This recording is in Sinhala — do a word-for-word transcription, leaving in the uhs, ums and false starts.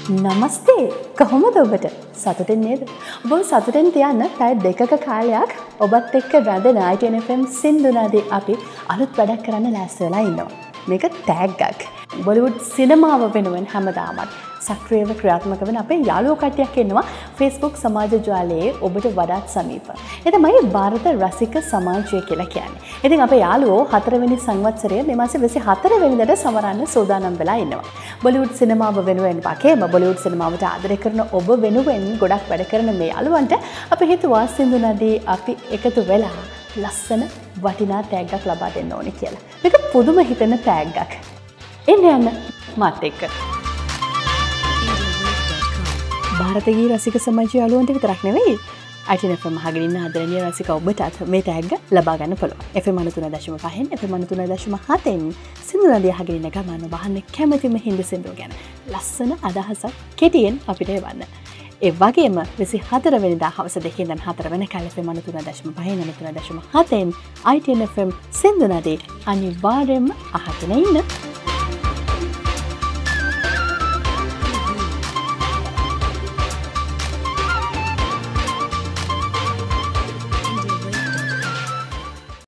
නමස්තේ කොහොමද ඔබට සතුටින් නේද? ඔබ සතුටින් තියන්න පැය දෙකක කාලයක් ඔබත් එක්ක රැඳ නයින්ටීන් එෆ් එම් සින්දුනාදී අපි අලුත් වැඩක් කරන්න ලෑස්ති වෙලා ඉන්නවා. මේක ටැග්ගක්. බොලිවුඩ් සිනමාව වෙනුවෙන් හැමදාමත් සක්‍රියව ක්‍රියාත්මක වෙන අපේ යාළුවෝ කට්ටියක් ඉන්නවා Facebook සමාජ ජාලයේ ඔබට වඩාත් සමීප. ඒ තමයි ಭಾರತ රසික සමාජය කියලා කියන්නේ. ඉතින් අපේ යාළුවෝ හතරවෙනි සංවත්සරය මේ මාසේ විසිහතර වෙනිදාට සමරන්න සූදානම් වෙලා ඉන්නවා. බොලිවුඩ් සිනමාව වෙනුවෙන් වගේම බොලිවුඩ් සිනමාවට ආදරය කරන ඔබ වෙනුවෙන් ගොඩක් වැඩ කරන මේ යාළුවන්ට අපි හිතුවා සින්දුනාදී අපි එකතු වෙලා ලස්සන වටිනා ටැග්ගක් ලබා දෙන්න ඕනේ කියලා. මේක පුදුම හිතෙන ටැග්ගක්. එන්න යන්න මාත් එක්ක. ಭಾರತීය රසික සමාජය යාළුවන්ට විතරක් නෙවෙයි නයින්ටීන් එෆ් එම් අහගෙන ඉන්න ආදරණීය රසික ඔබටත් මේ ටැග්ග ලබා ගන්න පුළුවන්. F M ninety three point five F M ninety three point seven Sindunadi අහගෙන ඉන්න ගමන් ඔබ අහන්න කැමතිම හින්දි සින්දුව ගැන ලස්සන අදහසක් කෙටියෙන් අපිට එවන්න. ඒ වගේම විසිහතර වෙනිදා හවස දෙකෙන් ඉඳන් හතර වෙනකල් F M ninety three point five ninety three point seven nineteen F M Sindunadi අනිවාර්යයෙන්ම අහගෙන ඉන්න.